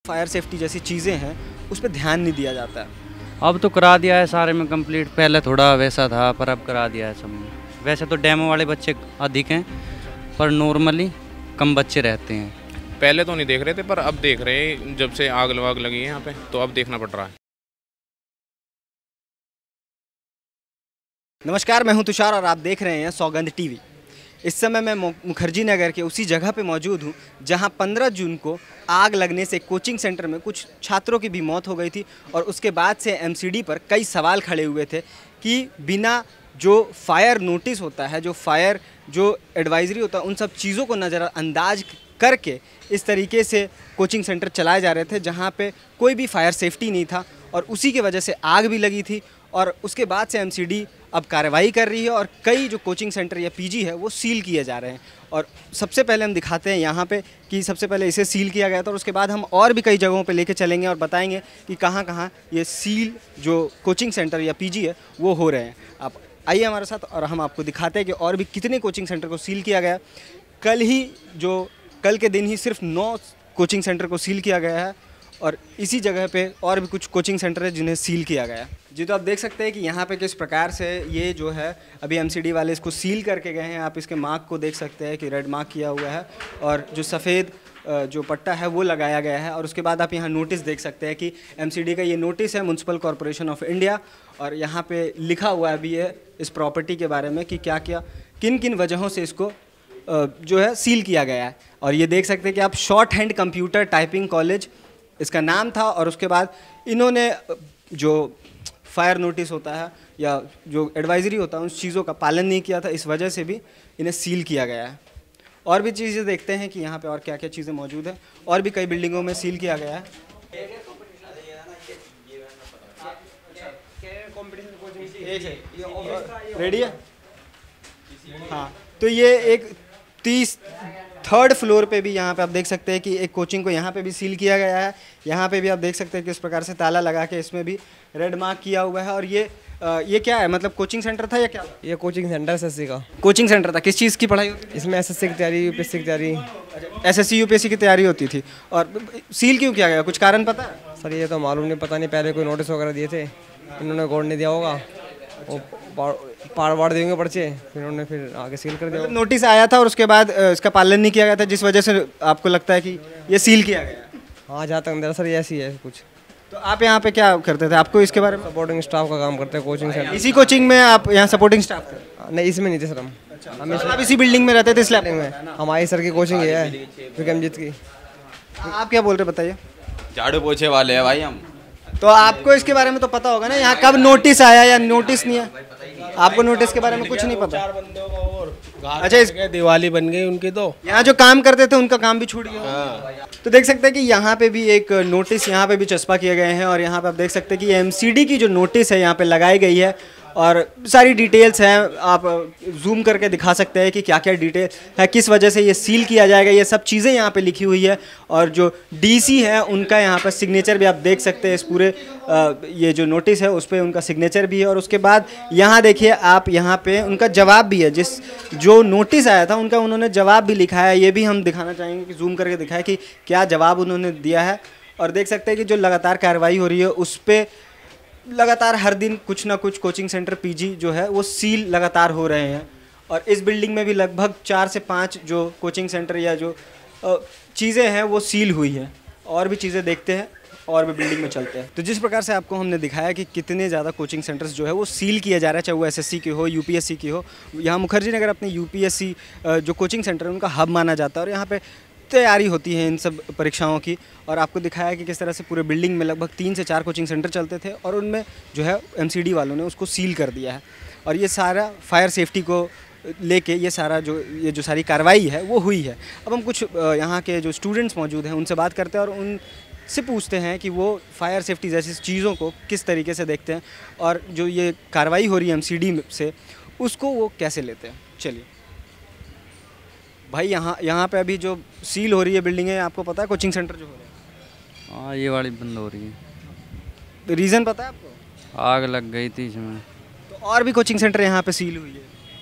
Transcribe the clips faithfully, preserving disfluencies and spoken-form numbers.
Fire safety जैसी चीज़ें हैं उस पर ध्यान नहीं दिया जाता है। अब तो करा दिया है सारे में कंप्लीट, पहले थोड़ा वैसा था पर अब करा दिया है सब में। वैसे तो डेमो वाले बच्चे अधिक हैं पर नॉर्मली कम बच्चे रहते हैं। पहले तो नहीं देख रहे थे पर अब देख रहे हैं, जब से आग वाग लगी है यहाँ पे तो अब देखना पड़ रहा है। नमस्कार, मैं हूं तुषार और आप देख रहे हैं सौगंध टीवी। इस समय मैं मुखर्जी नगर के उसी जगह पे मौजूद हूं जहां पंद्रह जून को आग लगने से कोचिंग सेंटर में कुछ छात्रों की भी मौत हो गई थी और उसके बाद से एमसीडी पर कई सवाल खड़े हुए थे कि बिना जो फायर नोटिस होता है, जो फायर जो एडवाइजरी होता है, उन सब चीज़ों को नज़रअंदाज करके इस तरीके से कोचिंग सेंटर चलाए जा रहे थे जहाँ पे कोई भी फायर सेफ्टी नहीं था और उसी की वजह से आग भी लगी थी। और उसके बाद से एमसीडी अब कार्रवाई कर रही है और कई जो कोचिंग सेंटर या पीजी है वो सील किए जा रहे हैं। और सबसे पहले हम दिखाते हैं यहाँ पे कि सबसे पहले इसे सील किया गया था और उसके बाद हम और भी कई जगहों पे लेके चलेंगे और बताएंगे कि कहाँ कहाँ ये सील जो कोचिंग सेंटर या पीजी है वो हो रहे हैं। आप आइए हमारे साथ और हम आपको दिखाते हैं कि और भी कितने कोचिंग सेंटर को सील किया गया। कल ही जो कल के दिन ही सिर्फ नौ कोचिंग सेंटर को सील किया गया है और इसी जगह पे और भी कुछ कोचिंग सेंटर है जिन्हें सील किया गया है। जी, तो आप देख सकते हैं कि यहाँ पे किस प्रकार से ये जो है अभी एमसीडी वाले इसको सील करके गए हैं। आप इसके मार्क को देख सकते हैं कि रेड मार्क किया हुआ है और जो सफ़ेद जो पट्टा है वो लगाया गया है। और उसके बाद आप यहाँ नोटिस देख सकते हैं कि एमसीडी का ये नोटिस है म्युनिसिपल कॉरपोरेशन ऑफ इंडिया और यहाँ पे लिखा हुआ है भी है इस प्रॉपर्टी के बारे में कि क्या क्या किन किन वजहों से इसको जो है सील किया गया है। और ये देख सकते हैं कि आप shorthand computer typing college इसका नाम था और उसके बाद इन्होंने जो फायर नोटिस होता है या जो एडवाइजरी होता है उन चीज़ों का पालन नहीं किया था, इस वजह से भी इन्हें सील किया गया है। और भी चीज़ें देखते हैं कि यहाँ पे और क्या क्या चीज़ें मौजूद हैं। और भी कई बिल्डिंगों में सील किया गया है। रेडी है? हाँ, तो ये एक तीस थर्ड फ्लोर पे भी यहाँ पे आप देख सकते हैं कि एक कोचिंग को यहाँ पे भी सील किया गया है। यहाँ पे भी आप देख सकते हैं कि इस प्रकार से ताला लगा के इसमें भी रेड मार्क किया हुआ है। और ये आ, ये क्या है, मतलब कोचिंग सेंटर था या क्या? ये कोचिंग सेंटर एसएससी का कोचिंग सेंटर था। किस चीज़ की पढ़ाई होती थी इसमें? एसएससी की तैयारी, यूपीएससी की तैयारी। एसएससी यूपीएससी की तैयारी होती थी। और सील क्यों किया गया, कुछ कारण पता है? सर ये तो मालूम नहीं, पता नहीं, पहले कोई नोटिस वगैरह दिए थे, इन्होंने गौर नहीं दिया होगा, वो पार वाड़ देंगे पर्चे, फिर उन्होंने फिर आगे सील कर दिया। नोटिस आया था और उसके बाद इसका पालन नहीं किया गया था जिस वजह से आपको लगता है कि ये सील किया गया? हाँ, जहाँ तक अंदर सर ऐसी है कुछ। तो आप यहाँ पे क्या करते थे, आपको इसके बारे में? सपोर्टिंग स्टाफ का काम करते हैं कोचिंग सेंटर। इसी कोचिंग में आप यहाँ सपोर्टिंग स्टाफ थे? नहीं, इसमें नहीं थे सर हम। हम आप इसी बिल्डिंग में रहते थे? इस लैब में हमारी सर की कोचिंग ये है विक्रमजीत की। आप क्या बोल रहे बताइए? झाड़ू पोछे वाले हैं भाई हम। तो आपको इसके बारे में तो पता होगा ना, यहाँ कब नोटिस आया या नोटिस नहीं है? आपको नोटिस के बारे में कुछ नहीं पता? चार बंदों को और अच्छा, इस दिवाली बन गई उनकी। तो यहाँ जो काम करते थे उनका काम भी छूट गया। तो देख सकते हैं कि यहाँ पे भी एक नोटिस यहाँ पे भी चस्पा किए गए हैं और यहाँ पे आप देख सकते हैं कि एमसीडी की जो नोटिस है यहाँ पे लगाई गई है और सारी डिटेल्स हैं। आप जूम करके दिखा सकते हैं कि क्या क्या डिटेल है, किस वजह से ये सील किया जाएगा, ये सब चीज़ें यहाँ पे लिखी हुई है। और जो डीसी है उनका यहाँ पर सिग्नेचर भी आप देख सकते हैं। इस पूरे आ, ये जो नोटिस है उस पर उनका सिग्नेचर भी है। और उसके बाद यहाँ देखिए आप, यहाँ पे उनका जवाब भी है, जिस जो नोटिस आया था उनका उन्होंने जवाब भी लिखा है। ये भी हम दिखाना चाहेंगे कि जूम करके दिखाएं कि क्या जवाब उन्होंने दिया है। और देख सकते हैं कि जो लगातार कार्रवाई हो रही है उस पर लगातार हर दिन कुछ ना कुछ कोचिंग सेंटर पीजी जो है वो सील लगातार हो रहे हैं। और इस बिल्डिंग में भी लगभग चार से पाँच जो कोचिंग सेंटर या जो चीज़ें हैं वो सील हुई हैं। और भी चीज़ें देखते हैं और भी बिल्डिंग में चलते हैं। तो जिस प्रकार से आपको हमने दिखाया कि कितने ज़्यादा कोचिंग सेंटर्स जो है वो सील किया जा रहा है, चाहे वो एसएससी की हो, यूपीएससी की हो। यहाँ मुखर्जी नगर अपने यूपीएससी जो कोचिंग सेंटर है उनका हब माना जाता है और यहाँ पे तैयारी होती है इन सब परीक्षाओं की। और आपको दिखाया कि किस तरह से पूरे बिल्डिंग में लगभग तीन से चार कोचिंग सेंटर चलते थे और उनमें जो है एमसीडी वालों ने उसको सील कर दिया है। और ये सारा फायर सेफ्टी को लेके ये सारा जो ये जो सारी कार्रवाई है वो हुई है। अब हम कुछ यहाँ के जो स्टूडेंट्स मौजूद हैं उनसे बात करते हैं और उनसे पूछते हैं कि वो फायर सेफ्टी जैसी चीज़ों को किस तरीके से देखते हैं और जो ये कार्रवाई हो रही है एमसीडी से उसको वो कैसे लेते हैं। चलिए भाई, यहाँ यहाँ पे अभी जो सील हो रही है बिल्डिंग है, आपको पता है कोचिंग सेंटर जो हो रहा है? हाँ, ये वाली बंद हो रही है। रीज़न पता है आपको? आग लग गई थी इसमें। तो और भी कोचिंग सेंटर यहाँ पे सील हुई है। हेलो,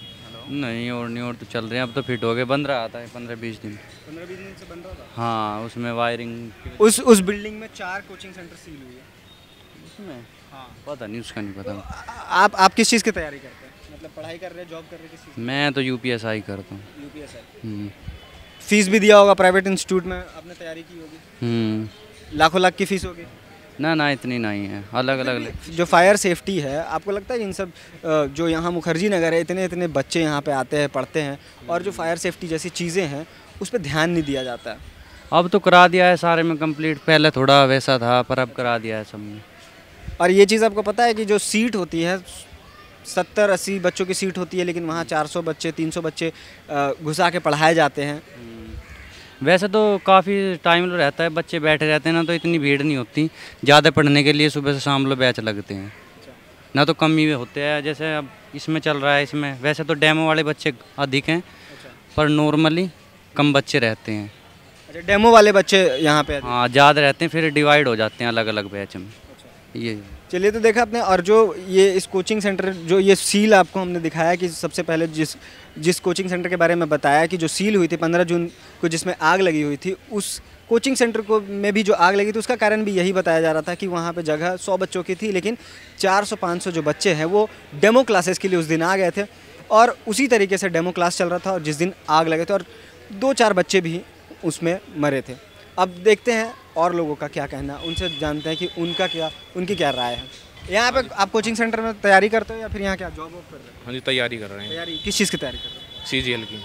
नहीं और नहीं और तो चल रहे हैं, अब तो फिट हो गए, बन रहा था पंद्रह बीस दिन। पंद्रह बीस दिन से बन रहा था। हाँ उसमें वायरिंग उस उस बिल्डिंग में चार कोचिंग सेंटर सील हुई है। उसमें हाँ। पता नहीं, उसका नहीं पता। आ- आप आप किस चीज़ की तैयारी करते हैं, मतलब पढ़ाई कर रहे हैं, जॉब कर रहे हैं, किस चीज़ मैं तो यू पी एस आई करता हूँ। की? यूपीएसआई। हम्म, फीस भी दिया होगा, प्राइवेट इंस्टीट्यूट में आपने तैयारी की होगी, हम्म। लाखों लाख की फीस होगी। ना ना इतनी नहीं है, अलग अलग ले- जो फायर सेफ्टी है, आपको लगता है इन सब अ, जो यहाँ मुखर्जी नगर है, इतने इतने बच्चे यहाँ पे आते हैं, पढ़ते हैं, और जो फायर सेफ्टी जैसी चीज़ें हैं उस पर ध्यान नहीं दिया जाता है। अब तो करा दिया है सारे में कंप्लीट, पहले थोड़ा वैसा था पर अब करा दिया है सब में। और ये चीज़ आपको पता है कि जो सीट होती है सत्तर अस्सी बच्चों की सीट होती है, लेकिन वहाँ चार सौ बच्चे तीन सौ बच्चे अ, घुसा के पढ़ाए जाते हैं। वैसे तो काफ़ी टाइम रहता है, बच्चे बैठे रहते हैं ना, तो इतनी भीड़ नहीं होती। ज़्यादा पढ़ने के लिए सुबह से शाम लोग बैच लगते हैं ना, तो कम ही होते हैं। जैसे अब इसमें चल रहा है, इसमें वैसे तो डेमो वाले बच्चे अधिक हैं, पर नॉर्मली कम बच्चे रहते हैं। अच्छा, डेमो वाले बच्चे यहाँ पे आते हैं। हाँ ज़्यादा रहते हैं, फिर डिवाइड हो जाते हैं अलग अलग बैच में। ये चलिए, तो देखा आपने। और जो ये इस कोचिंग सेंटर, जो ये सील आपको हमने दिखाया कि सबसे पहले जिस जिस कोचिंग सेंटर के बारे में बताया कि जो सील हुई थी पंद्रह जून को, जिसमें आग लगी हुई थी, उस कोचिंग सेंटर को में भी जो आग लगी थी उसका कारण भी यही बताया जा रहा था कि वहाँ पे जगह सौ बच्चों की थी, लेकिन चार सौ पाँच सौ जो बच्चे हैं वो डेमो क्लासेस के लिए उस दिन आ गए थे, और उसी तरीके से डेमो क्लास चल रहा था, और जिस दिन आग लगे थे, और दो चार बच्चे भी उसमें मरे थे। अब देखते हैं और लोगों का क्या कहना, उनसे जानते हैं कि उनका क्या उनकी क्या राय है। यहाँ पे आप कोचिंग सेंटर में तैयारी करते हो या फिर यहाँ क्या जॉब वॉब कर रहे हो? हाँ जी, तैयारी कर रहे हैं तैयारी किस चीज़ की तैयारी कर रहे हो? सी जी एल की।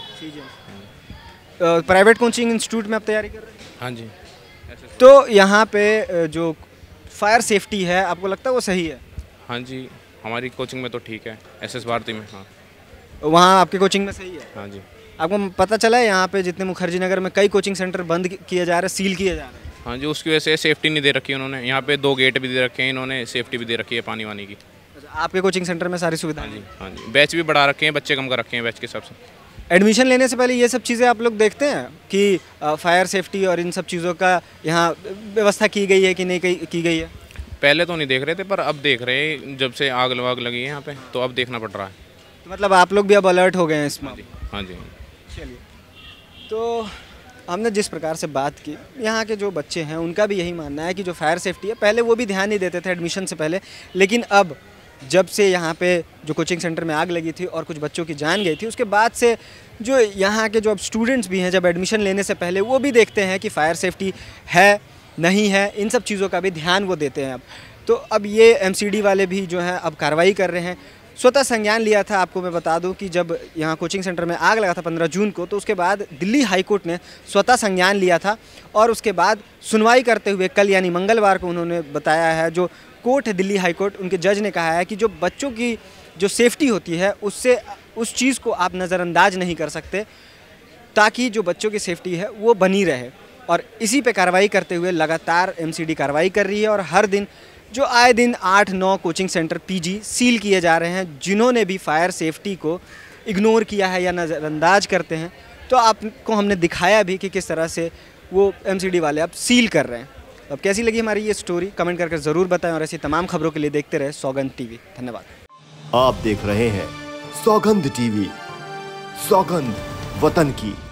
प्राइवेट कोचिंग इंस्टीट्यूट में आप तैयारी कर रहे हैं? हाँ जी। तो यहाँ पे अ, जो फायर सेफ्टी है, आपको लगता है वो सही है? हाँ जी, हमारी कोचिंग में तो ठीक है, एस एस भारती में। हाँ वहाँ आपके कोचिंग में सही है? हाँ जी। आपको पता चला है यहाँ पे जितने मुखर्जी नगर में कई कोचिंग सेंटर बंद किए जा रहे हैं, सील किए जा रहे हैं? हाँ जी, उसकी वजह से सेफ्टी नहीं दे रखी उन्होंने। यहाँ पे दो गेट भी दे रखे हैं इन्होंने, सेफ्टी भी दे रखी है पानी वानी की। अच्छा, आपके कोचिंग सेंटर में सारी सुविधा हाँ है? जी। हाँ जी, बैच भी बढ़ा रखे हैं, बच्चे कम कर रखे हैं बैच के हिसाब से। एडमिशन लेने से पहले ये सब चीज़ें आप लोग देखते हैं कि अ, फायर सेफ्टी और इन सब चीज़ों का यहाँ व्यवस्था की गई है कि नहीं की की गई है? पहले तो नहीं देख रहे थे, पर अब देख रहे हैं, जब से आग वाग लगी है यहाँ पे, तो अब देखना पड़ रहा है। तो मतलब आप लोग भी अब अलर्ट हो गए हैं इसमें? हाँ जी। चलिए, तो हमने जिस प्रकार से बात की, यहाँ के जो बच्चे हैं उनका भी यही मानना है कि जो फायर सेफ्टी है, पहले वो भी ध्यान नहीं देते थे एडमिशन से पहले, लेकिन अब जब से यहाँ पे जो कोचिंग सेंटर में आग लगी थी और कुछ बच्चों की जान गई थी, उसके बाद से जो यहाँ के जो अब स्टूडेंट्स भी हैं, जब एडमिशन लेने से पहले वो भी देखते हैं कि फायर सेफ्टी है नहीं है, इन सब चीज़ों का भी ध्यान वो देते हैं अब। तो अब ये एमसीडी वाले भी जो हैं अब कार्रवाई कर रहे हैं। स्वतः संज्ञान लिया था, आपको मैं बता दूं कि जब यहाँ कोचिंग सेंटर में आग लगा था पंद्रह जून को, तो उसके बाद दिल्ली हाई कोर्ट ने स्वतः संज्ञान लिया था, और उसके बाद सुनवाई करते हुए कल यानी मंगलवार को उन्होंने बताया है, जो कोर्ट है दिल्ली हाई कोर्ट, उनके जज ने कहा है कि जो बच्चों की जो सेफ्टी होती है उससे उस चीज़ को आप नज़रअंदाज नहीं कर सकते, ताकि जो बच्चों की सेफ्टी है वो बनी रहे। और इसी पे कार्रवाई करते हुए लगातार एमसीडी कार्रवाई कर रही है, और हर दिन जो आए दिन आठ नौ कोचिंग सेंटर पीजी सील किए जा रहे हैं, जिन्होंने भी फायर सेफ्टी को इग्नोर किया है या नज़रअंदाज करते हैं। तो आपको हमने दिखाया भी कि किस तरह से वो एमसीडी वाले अब सील कर रहे हैं। अब कैसी लगी हमारी ये स्टोरी, कमेंट करके ज़रूर बताएं, और ऐसी तमाम खबरों के लिए देखते रहे सौगंध टीवी। धन्यवाद। आप देख रहे हैं सौगंध टीवी, सौगंध वतन की।